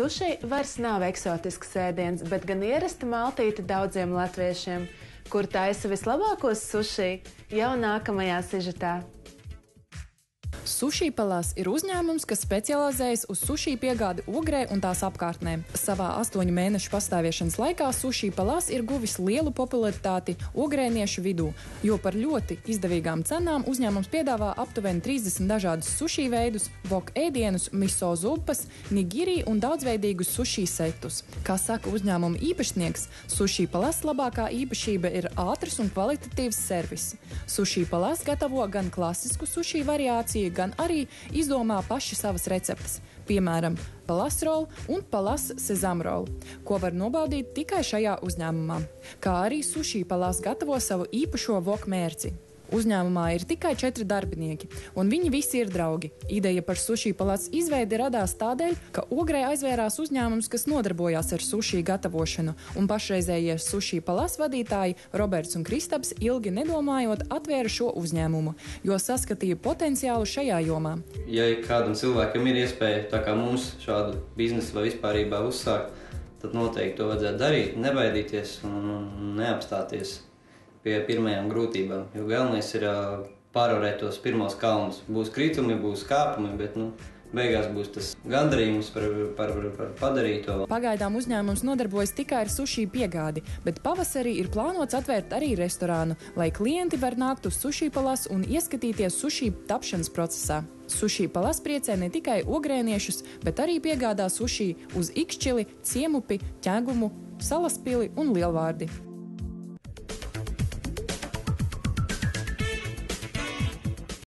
Suši vairs nav eksotisks ēdiens, bet gan ierasta maltīte daudziem latviešiem, kur taisa vislabākos suši jau nākamajā sižetā. Sushi Palace ir uzņēmums, kas specializējas uz sushi piegādi Ogrē un tās apkārtnē. Savā 8 mēnešu pastāvēšanas laikā Sushi Palace ir guvis lielu popularitāti ogrēniešu vidū, jo par ļoti izdevīgām cenām uzņēmums piedāvā aptuveni 30 dažādus sushi veidus, wok ēdienus, miso zupas, nigiri un daudzveidīgus sushi setus. Kā saka uzņēmuma īpašnieks, Sushi Palace labākā īpašība ir ātrs un kvalitatīvs servis. Sushi Palace gatavo gan klasisku sushi variāciju, gan arī izdomā paši savas receptes, piemēram, Palace roll un Palace sezam roll, ko var nobaudīt tikai šajā uzņēmumā. Kā arī Sushi Palace gatavo savu īpašo wok mērci. Uzņēmumā ir tikai 4 darbinieki, un viņi visi ir draugi. Ideja par Sushi Palace izveidi radās tādēļ, ka Ogrē aizvērās uzņēmums, kas nodarbojās ar sushi gatavošanu, un pašreizējie Sushi Palace vadītāji Roberts un Kristaps ilgi nedomājot atvēra šo uzņēmumu, jo saskatīja potenciālu šajā jomā. Ja kādam cilvēkam ir iespēja tā kā mums šādu biznesu vai vispārībā uzsākt, tad noteikti to vajadzētu darīt, nebaidīties un neapstāties pie pirmajām grūtībām, jo galvenais ir pārvarēt tos pirmos kalnus. Būs kritumi, būs kāpumi, bet beigās būs tas gandarījums par padarīto. Pagaidām uzņēmums nodarbojas tikai ar sushi piegādi, bet pavasarī ir plānots atvērt arī restorānu, lai klienti var nākt uz Sushi Palace un ieskatīties sushi tapšanas procesā. Sushi Palace priecē ne tikai ogrēniešus, bet arī piegādā sushi uz Ikšķili, Ciemupi, Ķegumu, Salaspili un Lielvārdi.